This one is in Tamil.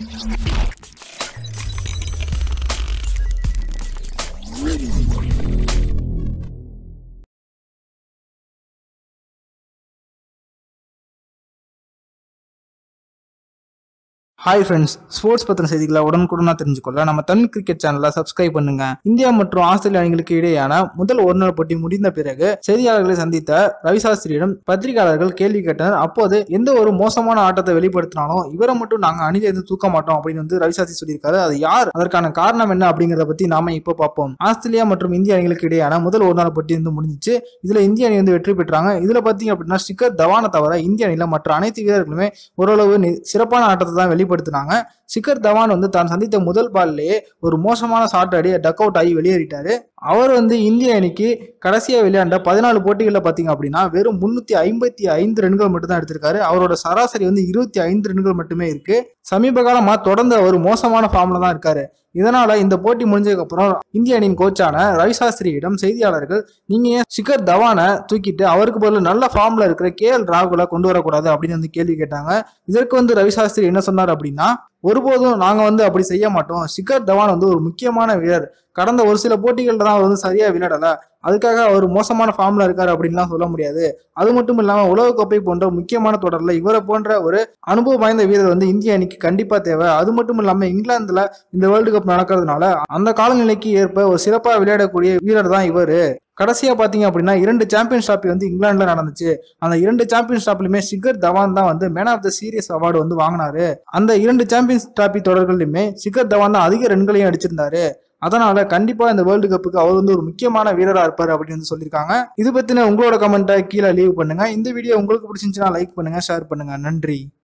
ஹாய் ஃப்ரெண்ட்ஸ், ஸ்போர்ட்ஸ் பத்தின செய்திகளை உடனுக்குடனா தெரிஞ்சுக்கொள்ள நம்ம தமிழ் கிரிக்கெட் சேனலை சப்ஸ்கிரைப் பண்ணுங்க. இந்தியா மற்றும் ஆஸ்திரேலியா அணிகளுக்கு இடையேயான முதல் ஒருநாள் போட்டி முடிந்த பிறகு செய்தியாளர்களை சந்தித்த ரவி சாஸ்திரியிடம் பத்திரிகையாளர்கள் கேள்வி கேட்டனர். அப்போது எந்த ஒரு மோசமான ஆட்டத்தை வெளிப்படுத்தினாலும் இவரை மட்டும் நாங்க அணியிலிருந்து தூக்க மாட்டோம் அப்படின்னு ரவி சாஸ்திரி சொல்லியிருக்காரு. அது யார், அதற்கான காரணம் என்ன அப்படிங்கறத பத்தி நாம இப்போ பார்ப்போம். ஆஸ்திரேலியா மற்றும் இந்திய அணிகளுக்கு இடையேயான முதல் ஒருநாள் போட்டி முடிஞ்சிச்சு. இதுல இந்திய அணி வெற்றி பெற்றாங்க. இதுல பாத்தீங்க அப்படின்னா ஷிகர் தவானை தவிர இந்திய அணியில மற்ற அனைத்து வீரர்களுமே ஓரளவு சிறப்பான ஆட்டத்தை தான் வெளிப்படுத்தினாங்க. ஷிகர் தவான் தான் சந்தித்த முதல் பால்லேயே ஒரு மோசமான ஷாட் அடி டக் அவுட் ஆகி வெளியேறிட்டாரு. அவர் இந்திய அணிக்கு கடைசியா விளையாண்ட 14 போட்டிகள்ல பாத்தீங்க அப்படின்னா வெறும் 355 ரன்கள் மட்டும் தான் எடுத்திருக்காரு. அவரோட சராசரி 25 ரன்கள் மட்டுமே இருக்கு. சமீப காலமா தொடர்ந்து அவர் மோசமான ஃபார்ம்ல தான் இருக்காரு. இதனால இந்த போட்டி முடிஞ்சதுக்கு அப்புறம் இந்திய அணியின் கோச்சான ரவி சாஸ்திரியிடம் செய்தியாளர்கள், நீங்க ஏன் ஷிகர் தவானை தூக்கிட்டு அவருக்கு பதில் நல்ல ஃபார்ம்ல இருக்கிற KL ராகுலை கொண்டு வரக்கூடாது அப்படின்னு கேள்வி கேட்டாங்க. இதற்கு ரவி சாஸ்திரி என்ன சொன்னார் அப்படின்னா, ஒருபோதும் நாங்க அப்படி செய்ய மாட்டோம். ஷிகர் தவான் ஒரு முக்கியமான வீரர். கடந்த ஒரு சில போட்டிகள்ல தான் அவர் சரியா விளையாடல. அதுக்காக அவர் மோசமான ஃபார்ம்ல இருக்காரு அப்படின்லாம் சொல்ல முடியாது. அது மட்டும் இல்லாம உலகக்கோப்பை போன்ற முக்கியமான தொடர்ல இவரை போன்ற ஒரு அனுபவம் வாய்ந்த வீரர் இந்திய அணிக்கு கண்டிப்பா தேவை. அது மட்டும் இல்லாம இங்கிலாந்துல இந்த வேர்ல்டு கப் நடக்கிறதுனால அந்த காலநிலைக்கு ஏற்ப ஒரு சிறப்பா விளையாடக்கூடிய வீரர் தான் இவரு. கடைசியா பாத்தீங்க அப்படின்னா 2 சாம்பியன்ஸ் டிராபி இங்கிலாந்துல நடந்துச்சு. அந்த 2 சாம்பியன்ஸ் டிராபிலுமே ஷிகர் தவான் தான் man of the series award வாங்கினாரு. அந்த 2 சாம்பியன்ஸ் டிராபி தொடர்களுமே ஷிகர் தவான் தான் அதிக ரன்களையும் அடிச்சிருந்தாரு. அதனால கண்டிப்பா இந்த வேர்ல்டு கப்புக்கு அவர் ஒரு முக்கியமான வீரரா இருப்பாரு அப்படின்னு சொல்லியிருக்காங்க. இது பத்தின உங்களோட கமெண்ட்டை கீழே லீவ் பண்ணுங்க. இந்த வீடியோ உங்களுக்கு பிடிச்சிருந்துச்சுன்னா லைக் பண்ணுங்க, ஷேர் பண்ணுங்க. நன்றி.